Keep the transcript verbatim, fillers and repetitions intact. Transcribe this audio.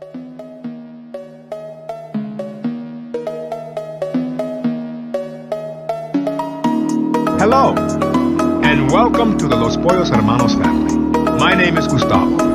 Hello, and welcome to the Los Pollos Hermanos family. My name is Gustavo.